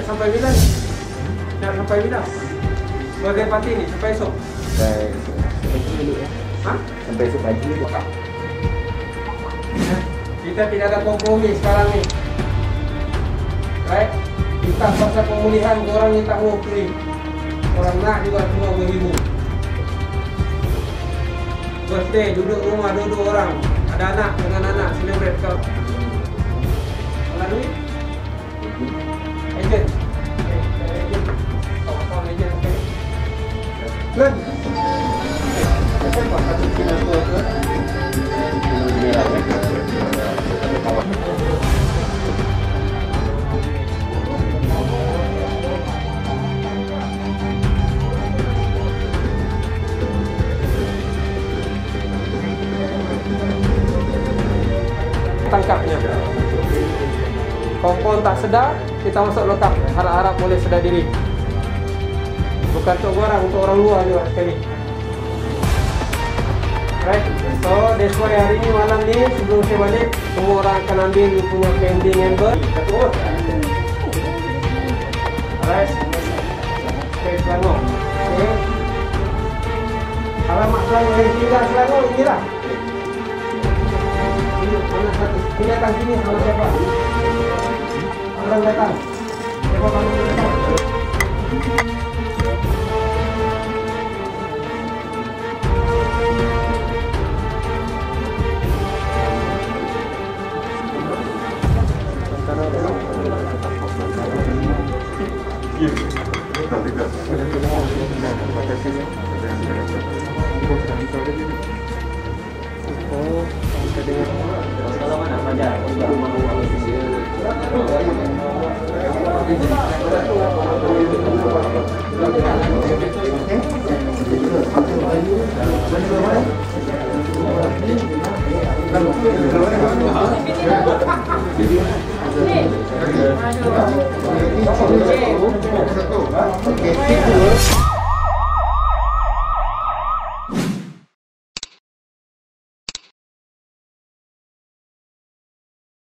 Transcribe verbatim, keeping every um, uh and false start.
sampai bila ni? Nak sampai bila? Sebagai parti ni, sampai esok? Sampai esok dulu ya. Ha? Sampai esok pagi dulu. Kita tidak ada kompromi sekarang ni. Right? Kita pasal pemulihan, orang ni tak mau pulih. Orang nak juga cuma berhibur. Birthday, duduk rumah dua-dua orang. Ada anak dengan anak, celebrate kau. Kalau duit? Agent. Okay, agent. Kawan-kawan agent, okay. Len. Kenapa satu kena tu ke? Tangkapnya. Kompon tak sedar, kita masuk lokap. Harap-harap boleh sedar diri. Bukan untuk orang, untuk orang luar juga sekali. Right? So, that's why hari ni, malam ni, sebelum saya balik, semua orang akan ambil punya pending member. Betul? Alright? Okay, Selangor. Okay. Alamat Selangor yang tinggal Selangor, inilah. Mana satu? Ini datang sini sama siapa? Orang datang. Siapa kamu datang? Oh, kalau mana saja. Oke.